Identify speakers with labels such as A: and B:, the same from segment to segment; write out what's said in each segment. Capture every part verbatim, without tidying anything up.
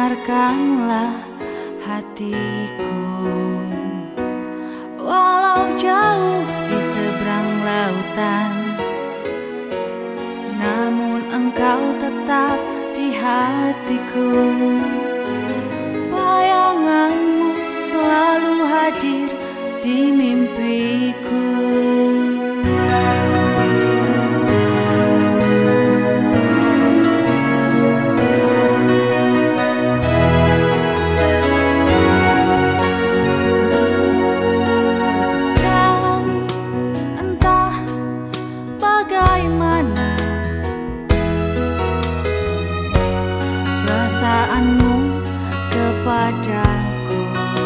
A: dengarkanlah hatiku. Walau jauh di seberang lautan, namun engkau tetap di hatiku. Bayanganmu selalu hadir di mimpiku. Perasaanmu kepadaku,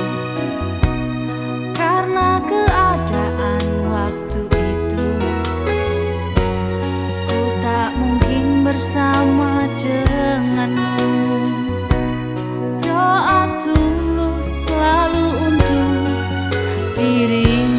A: karena keadaan waktu itu ku tak mungkin bersama denganmu. Doa tulus selalu untuk dirimu.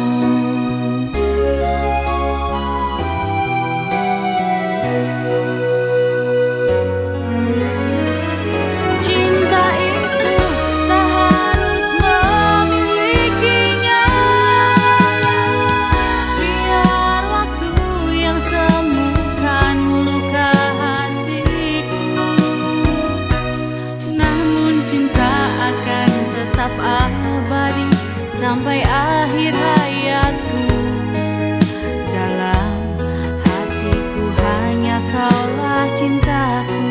A: Abadi sampai akhir hayatku. Dalam hatiku hanya kaulah cintaku.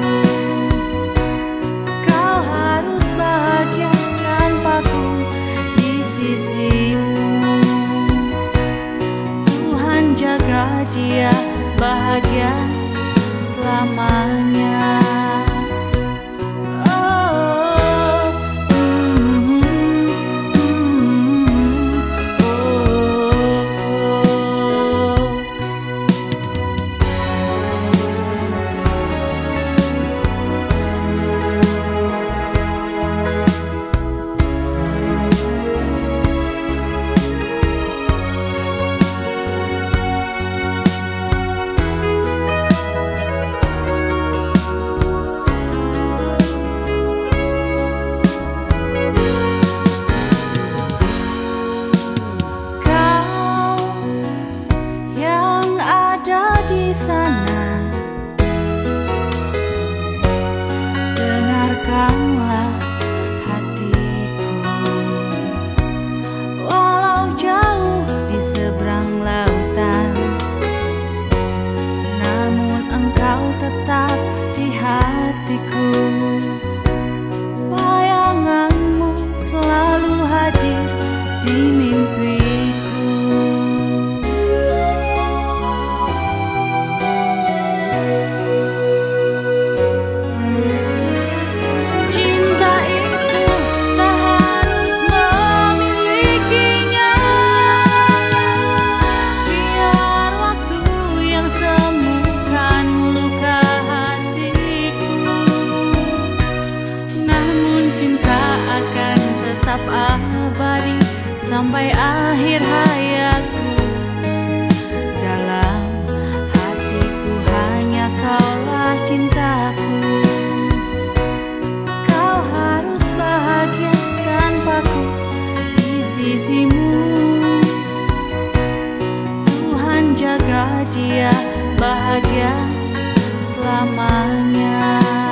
A: Kau harus bahagia tanpaku di sisimu. Tuhan jaga dia bahagia selamanya. Di sana, dengarkanlah hatiku. Walau jauh di seberang lautan, namun engkau tetap di hatiku. Bayanganmu selalu hadir di mimpiku. Abadi sampai akhir hayatku. Dalam hatiku hanya kaulah cintaku. Kau harus bahagia tanpaku di sisimu. Tuhan jaga dia bahagia selamanya.